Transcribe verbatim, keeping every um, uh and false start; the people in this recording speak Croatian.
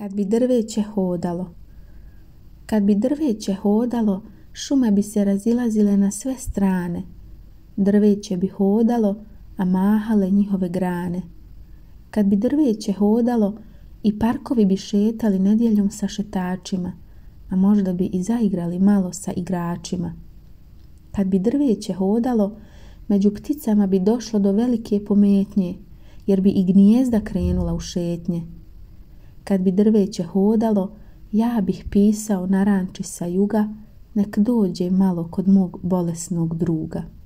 Kad bi drveće hodalo. Kad bi drveće hodalo, šume bi se razilazile na sve strane. Drveće bi hodalo, a mahale njihove grane. Kad bi drveće hodalo, i parkovi bi šetali nedjeljom sa šetačima, a možda bi i zaigrali malo sa igračima. Kad bi drveće hodalo, među pticama bi došlo do velike pometnje, jer bi i gnijezda krenula u šetnje. Kad bi drveće hodalo, ja bih pisao naranči sa juga, nek dođe malo kod mog bolesnog druga.